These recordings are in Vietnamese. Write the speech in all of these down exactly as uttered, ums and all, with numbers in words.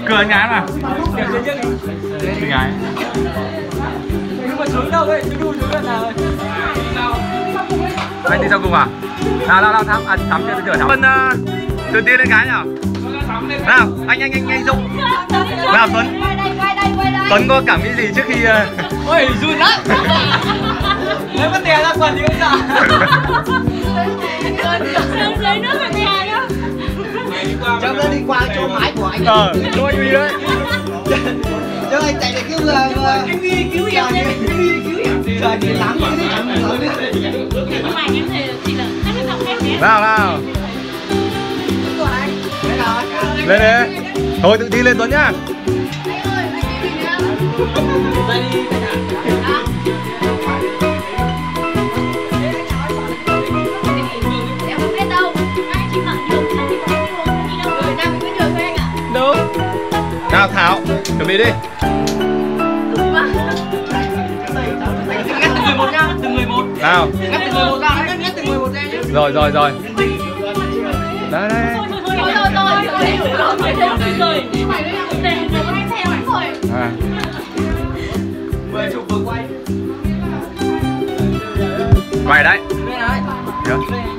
Cười anh gái mà. Chị gái. Nhưng mà xuống đâu vậy? Chú đu xuống gần nào rồi? Anh đi sau cùng à? Nào nào nào thắm, à thắm chưa chưa thắm. Vân uh, từ tiên lên gái nào? Nào, anh anh anh anh Dũng. Nào Tuấn. Tuấn có cảm nghĩ gì trước khi uh... ôi run lắm. Lấy mất tiền ra quần thì không sợ. Dưới nước là nhà đó. Cho nó đi qua chỗ máy của anh. Ờ, cho anh Huy đấy. Cho anh chạy để cứu người. Anh Huy cứu em đi. Anh Huy cứu em. Trời thì lắm cái đấy em rồi đấy. Nhưng mà em thì chỉ là hát cái giọng em nhé. Nào nào. Lên đi. Thôi tự đi lên Tuấn nhá. Nào Thảo, chuẩn bị đi. Ngắt từng người một nha, từng người một. Nào. Ngắt từng người một ra, ngắt ngắt từng người một ra nhé. Rồi rồi rồi. Đây đây. Rồi rồi rồi. Rồi rồi. Để rồi anh theo anh rồi. À. Mời chụp vừa quay. Quay đấy. Được.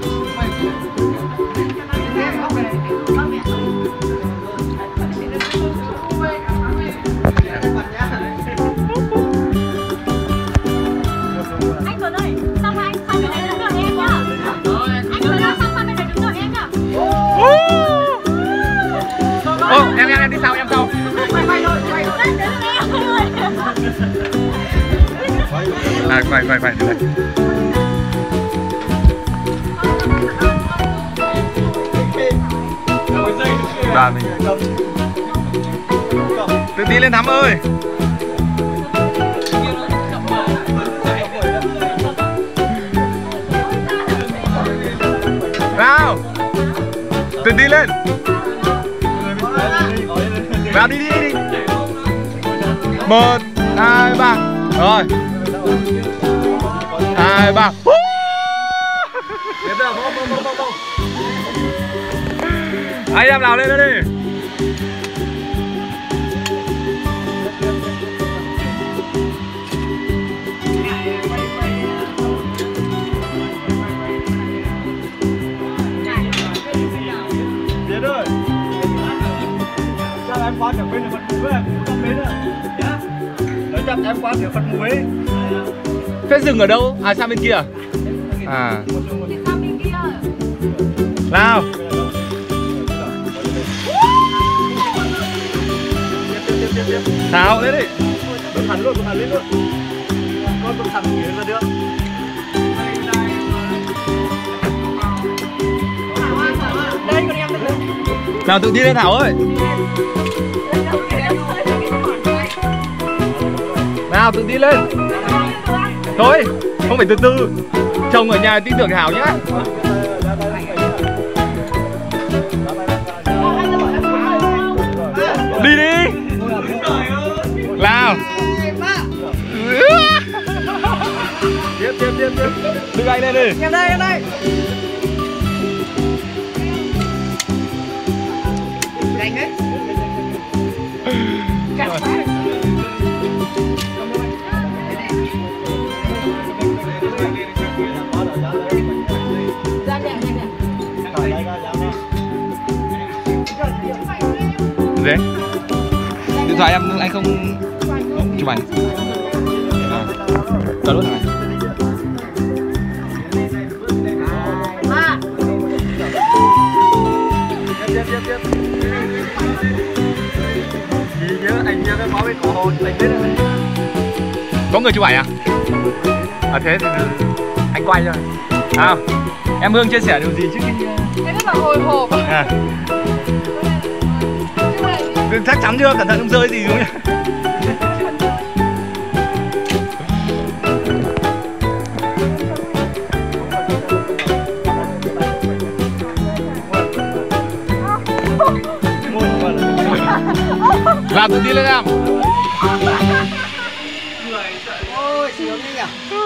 Ô, em em em đi sau, em sau. À, quay quay quay đây. Ba mình. Tự đi lên Thắm ơi. Nào. Tự đi lên. Vào đi đi đi. Một, hai, ba. Rồi. Hai, ba. Anh em nào lên nữa đi. Tiến ơi. Chắc em qua được bên Phật Mùi ấy, không đến nữa. Nói chắc em qua được Phật Mùi ấy. Thế dừng ở đâu? À sang bên kia. À. Nào. Thảo lên đi. Bấm thẳng luôn, bấm thẳng lên luôn. Con bấm thẳng nghĩa là được. Đây còn em nữa. Nào tự đi lên Thảo ơi. Nào tự đi lên. Thôi, không phải từ từ. Chồng ở nhà tin tưởng Thảo nhá. Đi đi. Nào. Tiếp tiếp tiếp tiếp. Đưa anh lên đi. Em đây, em đây. Đánh đấy. Đấy. Điện thoại em anh không chụp ảnh. À. Cả luôn này. Tiếp tiếp tiếp tiếp. Gì nhớ anh nhớ cái máu bên cổ hồn anh biết rồi. Có người chụp ảnh à? À thế thì anh quay thôi. À, em Hương chia sẻ điều gì trước khi? Em rất là hồi hộp. À. Chắc chắn chưa? Cẩn thận không rơi gì đúng không? Làm tự đi lên em. Ôi sướng đi nhỉ.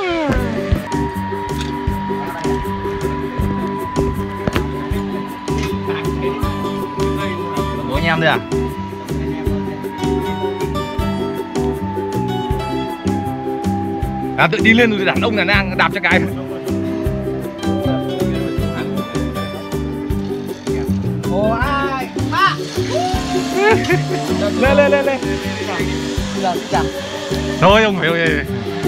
Bố anh em đây à? À, tự đi lên rồi đàn ông là đang đạp cho cái. Ồ ai ba lên lên lên lên. là chả Thôi ông hiểu gì.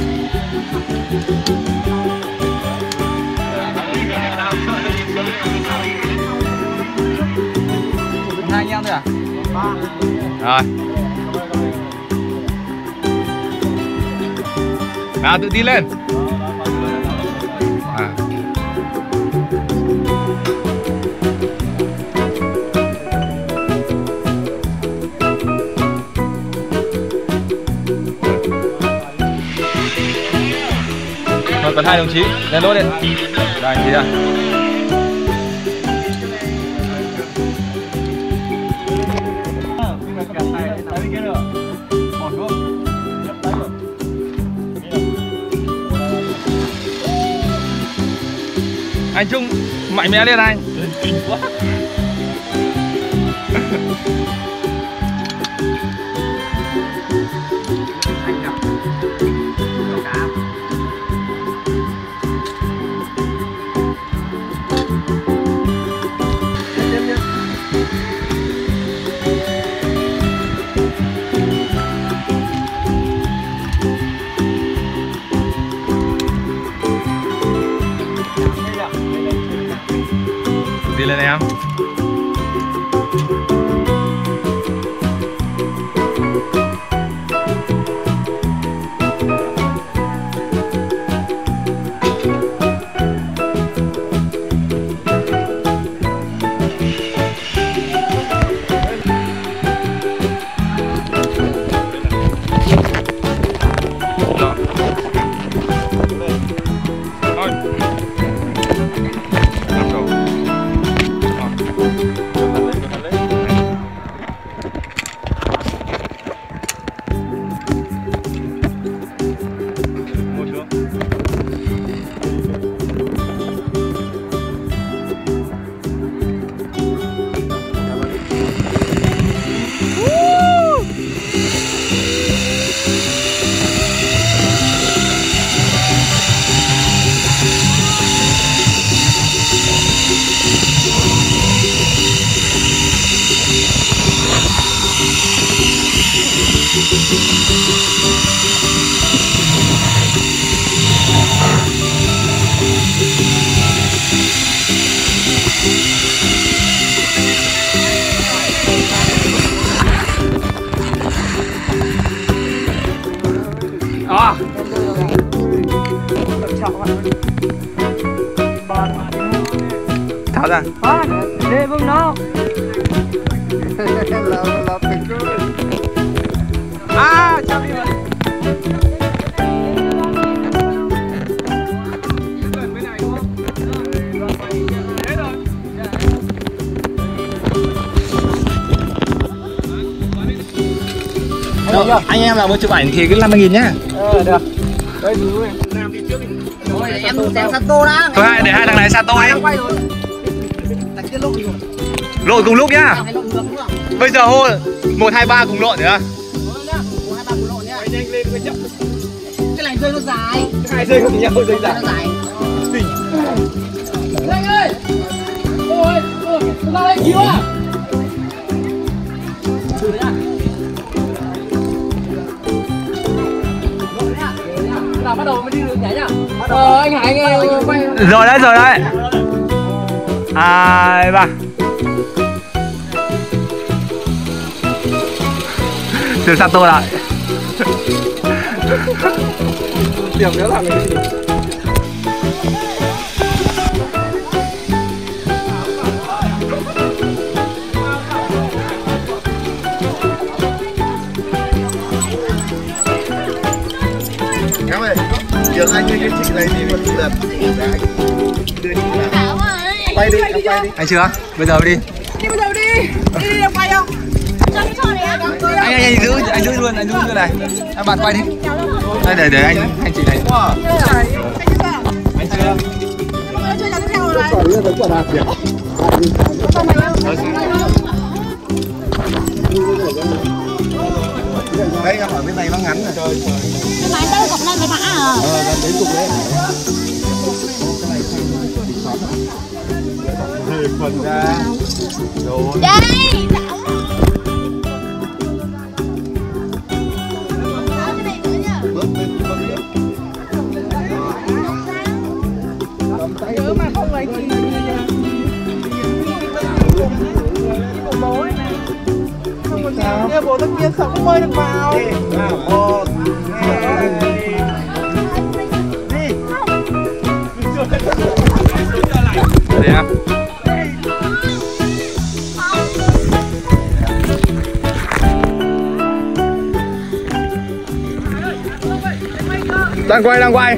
hai anh em thôi à? Rồi. Nào tự đi lên. À. Rồi còn hai đồng chí lên lốt lên. Đây anh chị ra. Anh Trung mạnh mẽ lên anh. Kinh quá. Đi lên em. À. Tháo ra. Để vương nó. À, chào đi bạn. Đâu, anh em nào muốn chụp ảnh thì cứ năm mươi nghìn nhá. Ờ, được. Đây chú ơi. Nam đi trước đi. Rồi, em xem Sato đã. Thôi hai để hai thằng này Sato ấy. Quay rồi. Đặt cái lội rồi. Lội cùng lúc nhá. Phải lội ngược đúng không? Bây giờ hô một hai ba cùng lội nữa. một hai ba cùng lội nhá. Quay nhanh lên cái chậm. Cái này rơi nó dài. Hai dây cùng nhau dây dài. Nó dài. Anh ơi. Ôi, ôi, ra đây cứu à. Nào bắt đầu mới đi được nhảy nhá. Ờ anh Hải nghe quay. Rồi đấy rồi đấy. Hai ba. Từ Sato lại. Điểm nữa là cái gì? Các bạn, giờ anh với cái chị này đi một lần để anh đưa đi nào. Quay đi, em quay đi. Anh chưa? Bây giờ đi. Đi bây giờ đi. Đi đi em quay không? Anh anh anh giữ anh giữ luôn, anh giữ luôn này. Anh bạn quay đi. Đây để để anh anh chị này. Anh chưa? Còn nữa vẫn còn làm việc. Đây em ở bên này nó ngắn này. Mày tới cục này mày thả à? Ờ, gần đến cục đấy. Hơi phần ra. Rồi. Đây. Bước lên, bước lên. Nhớ mà không lấy thì bố ấy này. Không có sao. Kia bố tất nhiên sao không bơi được vào. Nào, một, hai, đi. Đây em. Đang quay, đang quay.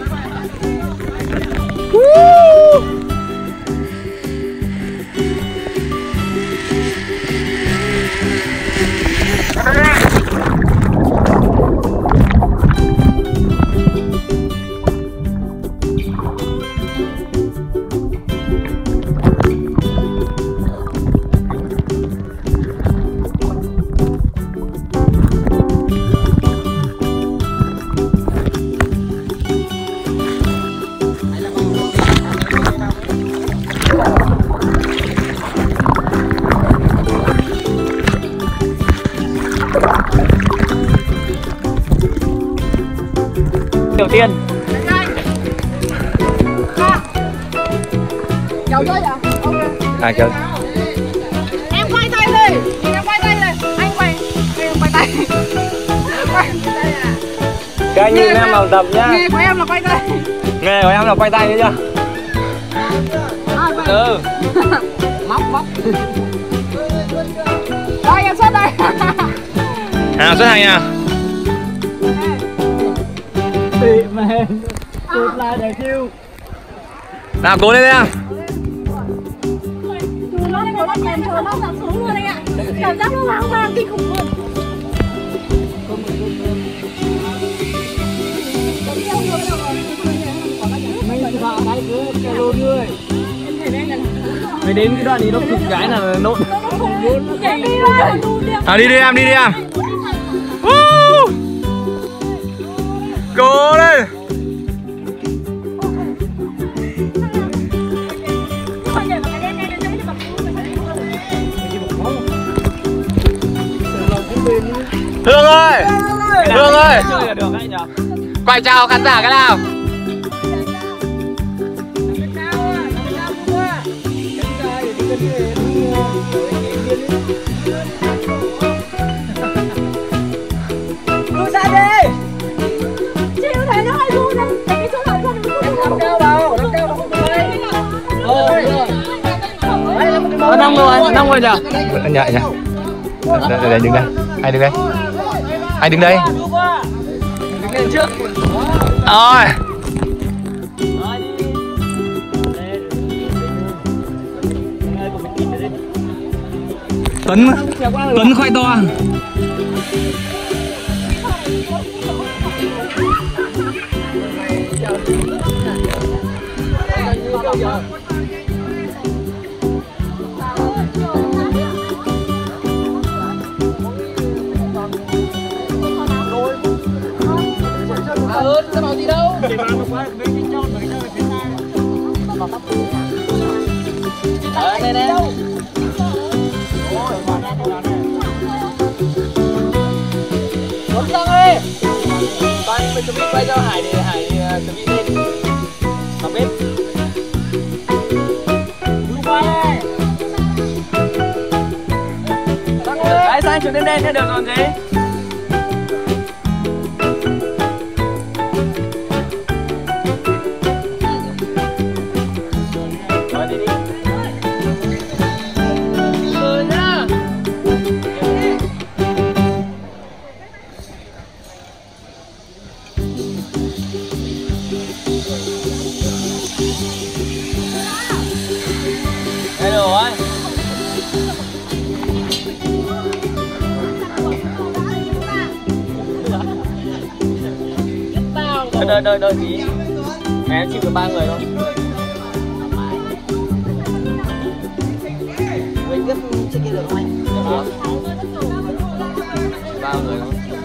Đầu tiên Dầu chơi à? à chơi Em quay tay đi, em quay tay này, anh quay, em quay tay. Quay tay à? các anh nhìn em vào tập nhá. Nghề của em là quay tay. Nghề của em là quay tay đấy chưa? Ừ. Móc móc. Rồi em xuất đây. À xuất hành à? bị mẹ tụt lại để kêu. Nào cố lên đi em. Chú nó nó chèn chờ nó giảm xuống luôn anh ạ. Cảm giác nó hoang mang kinh khủng luôn. Mày vào đây cứ kêu luôn người. Mày đến cái đoạn này nó cực cái là nộn. À đi đi em, đi đi em. Uh! Cố lên. Hương ơi, Hương ơi, quay chào khán giả cái nào. Lui ra đi. Chị thấy nó hơi run đấy, cái chỗ nào không Nắm cao vào, nắm cao vào không có đấy. Ờ, đúng rồi. Năm rồi, năm rồi nhỉ? Nhẹ nhỉ? Đây, đây, đứng đây. Anh đứng đây. Anh đứng đây. Đứng lên trước. Rồi. Tuấn, Tuấn khoai to. Ừ, sao bảo gì đâu. Ở đây đây. Muốn xong đi. Con mình chuẩn bị quay cho Hải để Hải chuẩn bị lên. Học bếp. Đúng qua đây. Đấy sang chuyển lên đây sẽ được còn gì. Đây rồi. Đợi đợi đợi đợi tí. Em chịu được ba người thôi. Mình tiếp check in được không anh? Ba người thôi.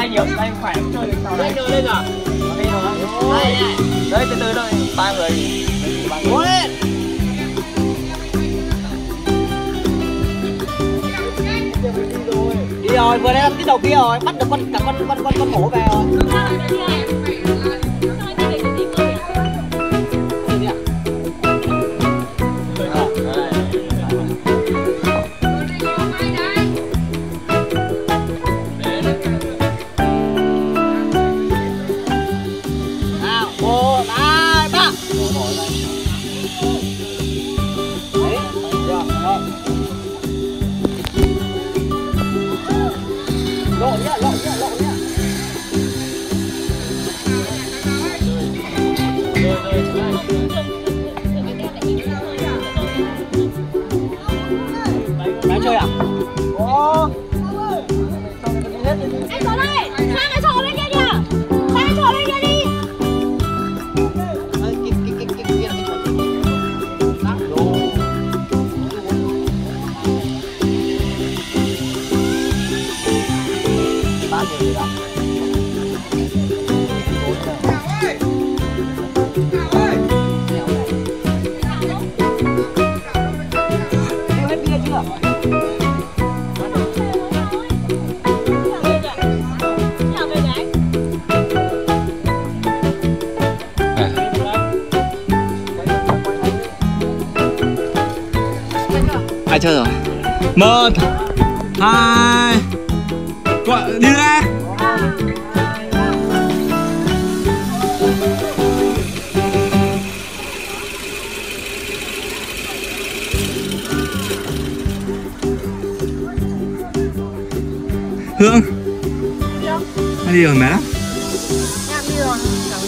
nhiều tay khỏe chơi được sao đây lên à đây rồi đây đấy từ từ thôi ba người cố lên đi rồi vừa đây cái đầu kia rồi bắt được con cả con con con con hổ về rồi lộ nhá, lộ nhá, lộ nhá. Máy chơi à? Ồ. Anh Tuấn ơi, sang cái trò bên kia kìa. Sang cái trò bên kia đi. Cái cái cái cái kia là cái trò gì? Đồ. Ba người rồi. Ai chơi rồi? Một, hai, gọi đi ra. Hương, ai đi rồi mẹ lắm. Em đi rồi.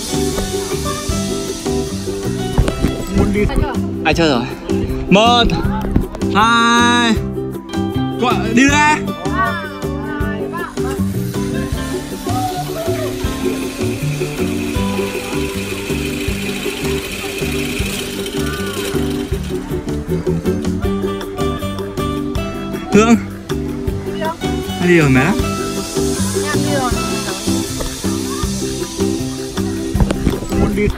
Muốn đi. Ai chơi rồi? Một, hai, gọi đi ra. Hương, ai đi rồi mẹ lắm. Em đi rồi. Muốn đi.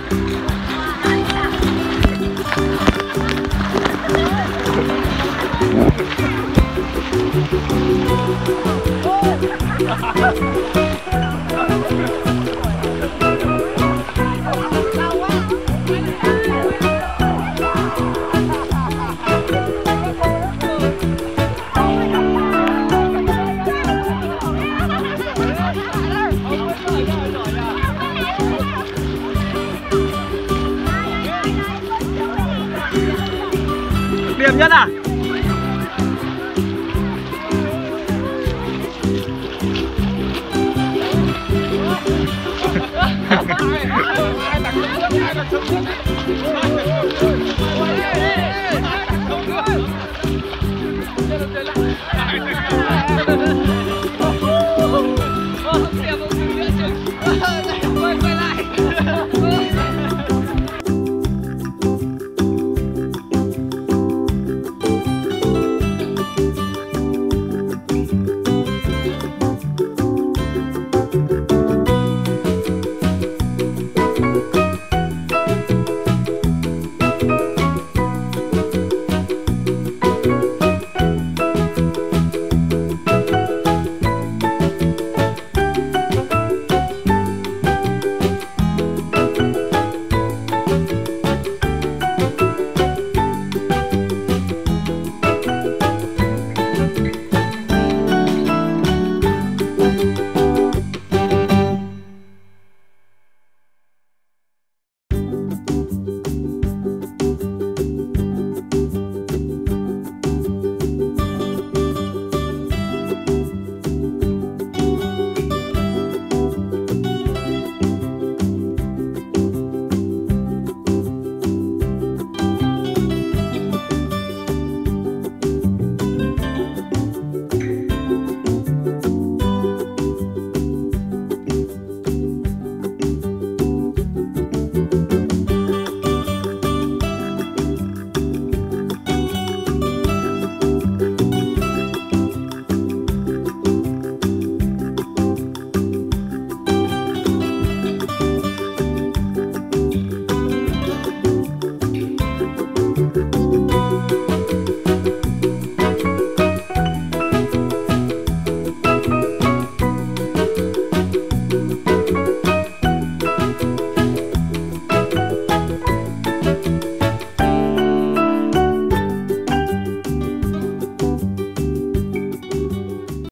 Điểm nhất à? Ai đặt ai đặt